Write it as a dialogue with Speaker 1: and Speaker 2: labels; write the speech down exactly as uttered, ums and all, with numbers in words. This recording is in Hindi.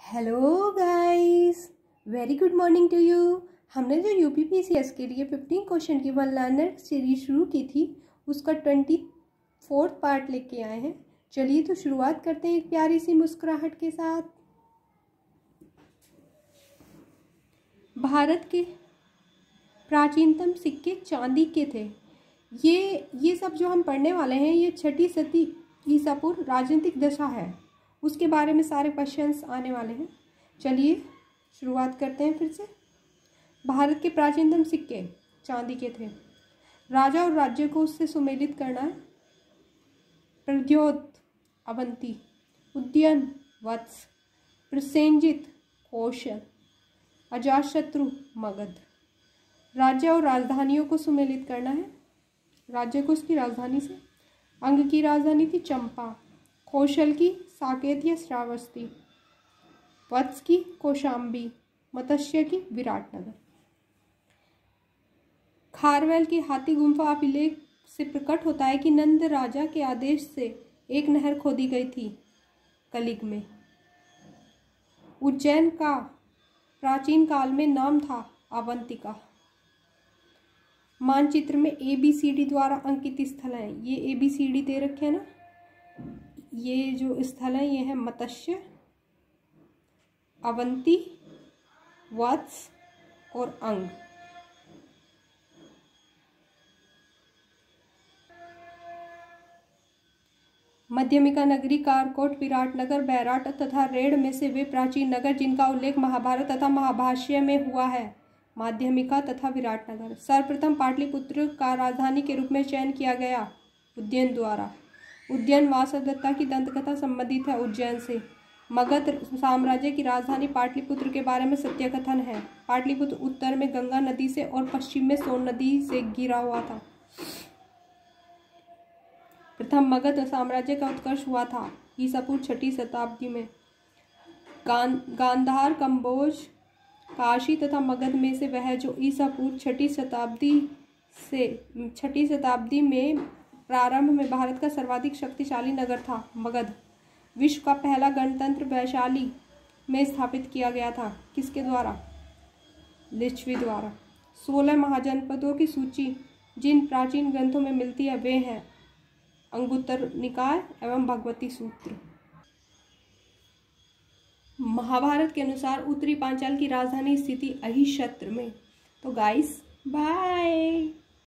Speaker 1: Hello guys, very good morning to you. हमने जो यूपीपीसीएस के लिए फिफ्टीन क्वेश्चन की वन लर्नर सीरीज शुरू की थी उसका ट्वेंटी फोर्थ पार्ट लेके आए हैं। चलिए तो शुरुआत करते हैं एक प्यारी सी मुस्कुराहट के साथ। भारत के प्राचीनतम सिक्के चांदी के थे। ये ये सब जो हम पढ़ने वाले हैं ये छठी सदी ईसा पूर्व राजनीतिक दशा है, उसके बारे में सारे क्वेश्चंस आने वाले हैं। चलिए शुरुआत करते हैं फिर से। भारत के प्राचीनतम सिक्के चांदी के थे। राजा और राज्य को उससे सुमेलित करना है। प्रद्योत अवंती, उद्यन वत्स, प्रसेनजित कौशल, अजातशत्रु मगध। राज्य और राजधानियों को सुमेलित करना है। राज्य को उसकी राजधानी से। अंग की राजधानी थी चंपा, कौशल की साकेत या श्रावस्ती, वत्स की कौशाम्बी, मत्स्य की विराटनगर। खारवेल की हाथी गुम्फा अभिलेख से प्रकट होता है कि नंद राजा के आदेश से एक नहर खोदी गई थी कलिग में। उज्जैन का प्राचीन काल में नाम था अवंतिका। मानचित्र में ए बी सी डी द्वारा अंकित स्थल हैं। ये ए बी सी डी दे रखे हैं ना। ये जो स्थल है ये है मत्स्य, अवंती, वत्स और अंग। मध्यमिका नगरी, कारकोट, विराटनगर, बैराट तथा रेड़ में से वे प्राचीन नगर जिनका उल्लेख महाभारत तथा महाभाष्य में हुआ है। माध्यमिका तथा विराटनगर। सर्वप्रथम पाटलिपुत्र का राजधानी के रूप में चयन किया गया उज्जैन द्वारा। उज्जैन वासवदत्ता की दंतकथा संबंधित है उज्जैन से। मगध साम्राज्य की राजधानी पाटलिपुत्र के बारे में सत्य कथन है। पाटलिपुत्र उत्तर में गंगा नदी से और पश्चिम में सोन नदी से घिरा हुआ था। प्रथम मगध साम्राज्य का उत्कर्ष हुआ था ईसा पूर्व छठी शताब्दी में। गां, गांधार, कंबोज, काशी तथा मगध में से वह जो ईसा पूर्व छठी शताब्दी से छठी शताब्दी में प्रारंभ में भारत का सर्वाधिक शक्तिशाली नगर था। मगध विश्व का पहला गणतंत्र वैशाली में स्थापित किया गया था। किसके द्वारा? लिच्छवी द्वारा। सोलह महाजनपदों की सूची जिन प्राचीन ग्रंथों में मिलती है वे हैं अंगुत्तर निकाय एवं भगवती सूत्र। महाभारत के अनुसार उत्तरी पांचाल की राजधानी स्थिति अहिक्षत्र में। तो गाइस बाय।